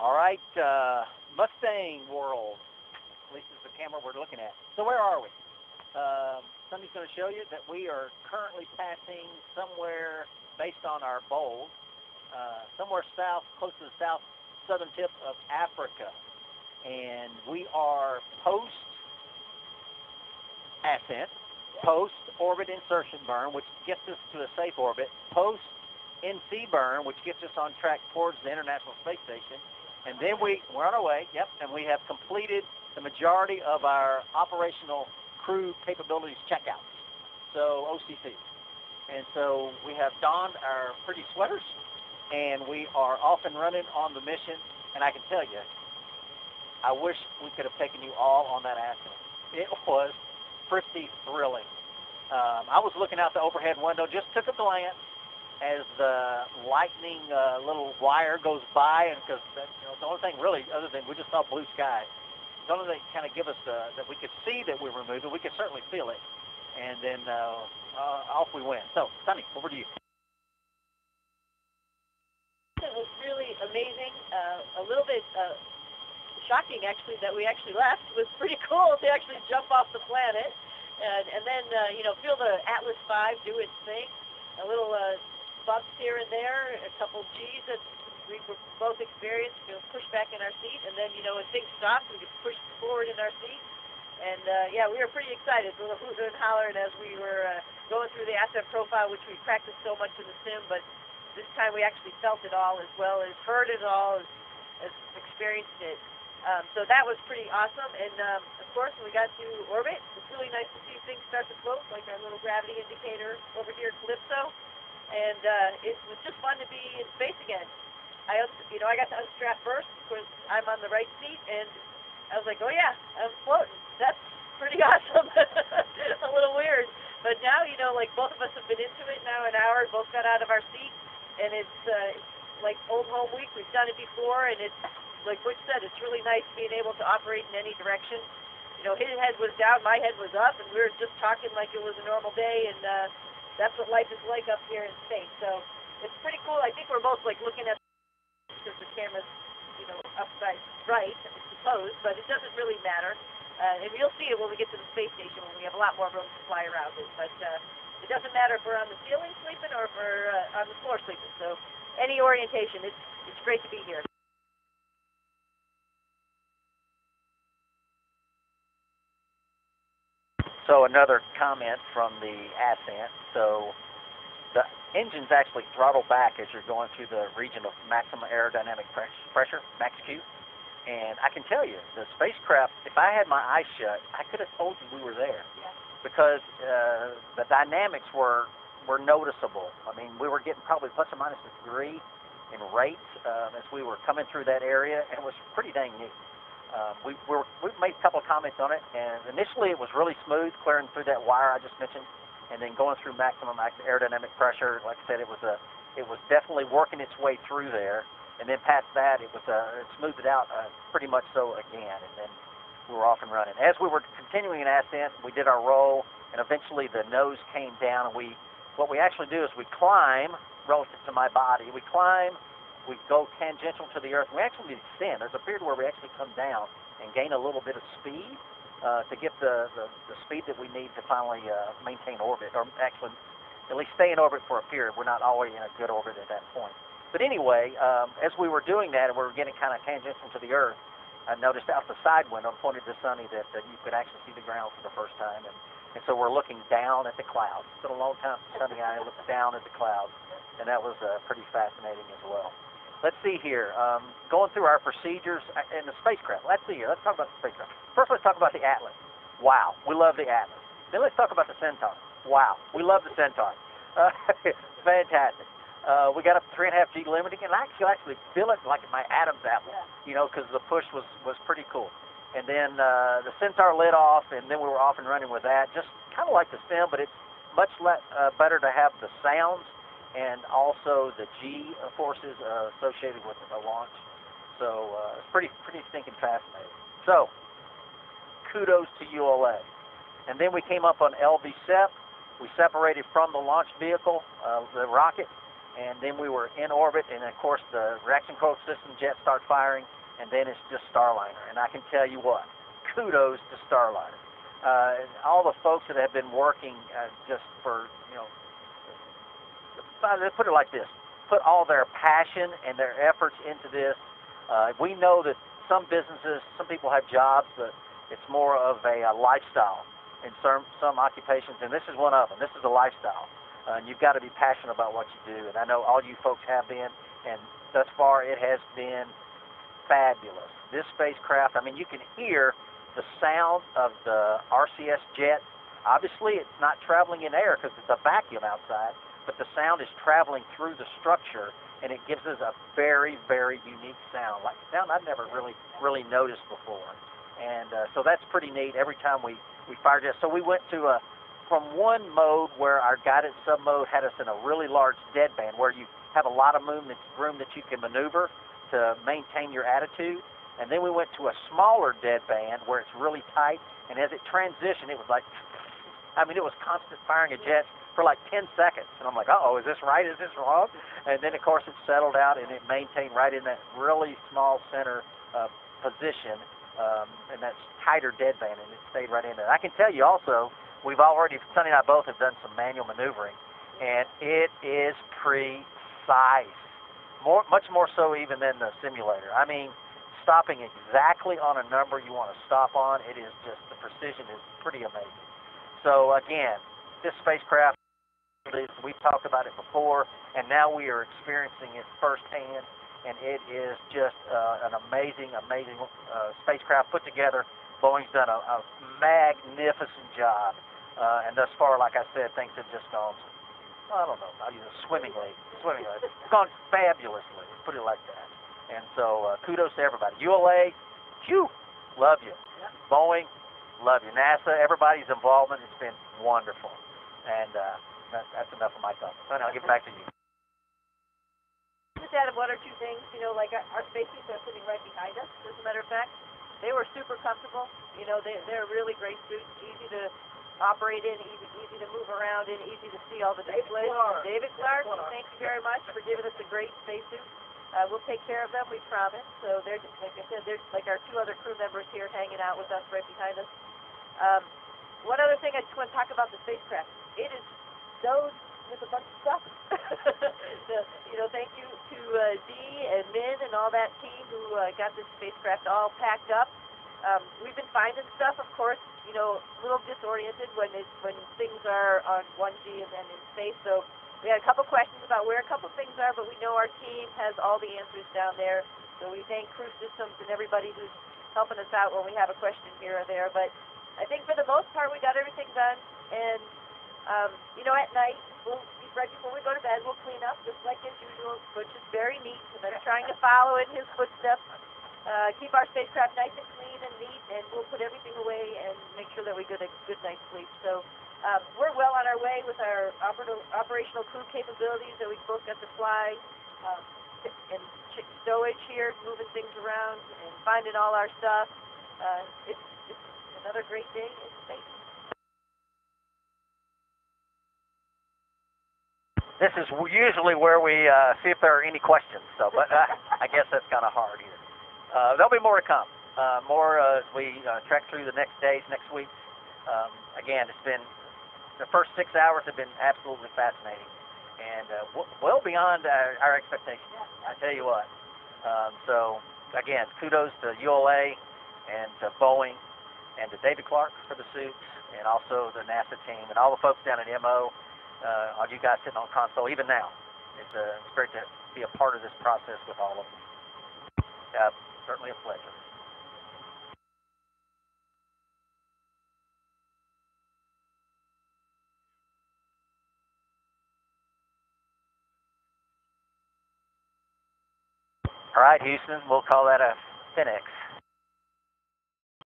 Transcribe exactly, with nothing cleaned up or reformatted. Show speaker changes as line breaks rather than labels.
All right, uh, Mustang world. At least is the camera we're looking at. So where are we? Uh, Suni's going to show you that we are currently passing somewhere, based on our bowl, uh, somewhere south, close to the south southern tip of Africa. And we are post-ascent, post-orbit insertion burn, which gets us to a safe orbit, post-N C burn, which gets us on track towards the International Space Station. And then we, we're on our way, yep, and we have completed the majority of our operational crew capabilities checkouts, so O C Cs. And so we have donned our pretty sweaters, and we are off and running on the mission. And I can tell you, I wish we could have taken you all on that ascent. It was pretty thrilling. Um, I was looking out the overhead window, just took a glance as the lightning uh, little wire goes by, and because you know, the only thing really, other than we just saw blue sky, the only thing kind of give us the, that we could see that we were moving, we could certainly feel it, and then uh, uh, off we went. So, Suni, over to you.
It was really amazing, uh, a little bit uh, shocking actually that we actually left. It was pretty cool to actually jump off the planet, and, and then uh, you know, feel the Atlas five do its thing, a little uh, bumps here and there, a couple G's that we were both experienced, you know, push back in our seat, and then, you know, when things stopped, we could push forward in our seat. And, uh, yeah, we were pretty excited, a little hooting and hollering as we were uh, going through the asset profile, which we practiced so much in the sim, but this time we actually felt it all as well as heard it all as, as experienced it. Um, so that was pretty awesome. And, um, of course, when we got to orbit, it's really nice to see things start to float, like our little gravity indicator over here at Calypso. And uh, it was just fun to be in space again. I, you know, I got to unstrap first because I'm on the right seat, and I was like, oh yeah, I'm floating. That's pretty awesome. A little weird, but now, you know, like both of us have been into it now an hour, both got out of our seat, and it's, uh, it's like old home week. We've done it before, and it's like Butch said, it's really nice being able to operate in any direction. You know, his head was down, my head was up, and we were just talking like it was a normal day, and uh, that's what life is like up here in space. So it's pretty cool. I think we're both like looking at because the camera's, you know, upside right, I suppose, but it doesn't really matter. Uh, and you'll see it when we get to the space station when we have a lot more room to fly around it. But uh, it doesn't matter if we're on the ceiling sleeping or if we're uh, on the floor sleeping. So any orientation, it's it's great to be here.
So another comment from the ascent. So the engine's actually throttle back as you're going through the region of maximum aerodynamic pressure, max Q. And I can tell you, the spacecraft, if I had my eyes shut, I could have told you we were there.
Yeah.
Because uh, the dynamics were were noticeable. I mean, we were getting probably plus or minus a degree in rates um, as we were coming through that area, and it was pretty dang neat. Uh, we were, we made a couple of comments on it, and initially it was really smooth, clearing through that wire I just mentioned, and then going through maximum aerodynamic pressure. Like I said, it was a, it was definitely working its way through there, and then past that, it was uh, it smoothed it out uh, pretty much so again, and then we were off and running. As we were continuing an ascent, we did our roll, and eventually the nose came down, and we, what we actually do is we climb relative to my body. We climb. We go tangential to the Earth. We actually descend. There's a period where we actually come down and gain a little bit of speed uh, to get the, the, the speed that we need to finally uh, maintain orbit, or actually at least stay in orbit for a period. We're not always in a good orbit at that point. But anyway, um, as we were doing that and we were getting kind of tangential to the Earth, I noticed out the side window, I pointed to Suni, that, that you could actually see the ground for the first time. And, and so we're looking down at the clouds. It's been a long time since Suni and I looked down at the clouds, and that was uh, pretty fascinating as well. Let's see here. Um, going through our procedures in the spacecraft. Let's see here. Let's talk about the spacecraft. First, let's talk about the Atlas. Wow, we love the Atlas. Then let's talk about the Centaur. Wow, we love the Centaur. Uh, fantastic. Uh, we got up to three and a half G limiting, and I actually actually feel it like my Adam's apple, you know, because the push was was pretty cool. And then uh, the Centaur lit off, and then we were off and running with that. Just kind of like the Sim, but it's much le uh, better to have the sounds and also the G forces uh, associated with the launch. So uh, it's pretty pretty stinking fascinating. So kudos to U L A. And then we came up on L V S E P. We separated from the launch vehicle, uh, the rocket, and then we were in orbit, and of course the reaction control system jets start firing, and then it's just Starliner. And I can tell you what, kudos to Starliner. Uh, and all the folks that have been working uh, just for, you know, let's put it like this, put all their passion and their efforts into this. Uh, we know that some businesses, some people have jobs, but it's more of a, a lifestyle in some, some occupations, and this is one of them. This is a lifestyle, uh, and you've got to be passionate about what you do, and I know all you folks have been, and thus far it has been fabulous. This spacecraft, I mean, you can hear the sound of the R C S jet. Obviously, it's not traveling in air because it's a vacuum outside, but the sound is traveling through the structure, and it gives us a very, very unique sound, like sound I've never really, really noticed before. And uh, so that's pretty neat every time we, we fire jet. So we went to a, from one mode where our guided sub mode had us in a really large deadband where you have a lot of room that, room that you can maneuver to maintain your attitude. And then we went to a smaller deadband where it's really tight, and as it transitioned, it was like, I mean, it was constant firing of jets for like ten seconds. And I'm like, uh-oh, is this right? Is this wrong? And then, of course, it settled out, and it maintained right in that really small center uh, position, um, in that tighter deadband, and it stayed right in there. I can tell you also, we've already, Sonny and I both have done some manual maneuvering, and it is precise, more, much more so even than the simulator. I mean, stopping exactly on a number you want to stop on, it is just, the precision is pretty amazing. So again, this spacecraft, we've talked about it before, and now we are experiencing it firsthand, and it is just uh, an amazing, amazing uh, spacecraft put together. Boeing's done a, a magnificent job, uh, and thus far, like I said, things have just gone, I don't know, I'll use it swimmingly, swimmingly. It's gone fabulously, let's put it like that. And so uh, kudos to everybody. U L A, phew, love you. Boeing, love you. NASA, everybody's involvement, it's been wonderful. And uh, that, that's enough of my thoughts. So now I'll give it back to you.
Just add one or two things, you know, like our, our spacesuits are sitting right behind us, as a matter of fact. They were super comfortable. You know, they, they're really great suits, easy to operate in, easy, easy to move around in, easy to see all the displays. David Clark, thank you very much for giving us a great spacesuit. Uh, we'll take care of them, we promise. So they're, just, like I said, they're like our two other crew members here hanging out with us right behind us. Um, one other thing I just want to talk about the spacecraft. It is stowed with a bunch of stuff. the, you know, thank you to uh, Dee and Min and all that team who uh, got this spacecraft all packed up. Um, we've been finding stuff, of course, you know, a little disoriented when it, when things are on one G and then in space. So we had a couple questions about where a couple things are, but we know our team has all the answers down there. So we thank Crew Systems and everybody who's helping us out when we have a question here or there. But I think for the most part, we got everything done. And, um, you know, at night, we'll, right before we go to bed, we'll clean up just like as usual, which is very neat. And I'm trying to follow in his footsteps. Uh, keep our spacecraft nice and clean and neat, and we'll put everything away and make sure that we get a good night's sleep. So um, we're well on our way with our oper operational crew capabilities that we both got to fly, um, and stowage here, moving things around and finding all our stuff. Uh, it's, it's another great day in space.
This is usually where we uh, see if there are any questions. So, but uh, I guess that's kind of hard here. Uh, there'll be more to come. Uh, more uh, as we uh, trek through the next days, next week. Um, again, it's been, the first six hours have been absolutely fascinating, and uh, w well beyond our, our expectations. I tell you what. Um, so, again, kudos to U L A and to Boeing and to David Clark for the suits, and also the NASA team and all the folks down at M O, uh, all you guys sitting on console, even now. It's, uh, it's great to be a part of this process with all of you. Uh, certainly a pleasure. All right, Houston, we'll call that a Phoenix.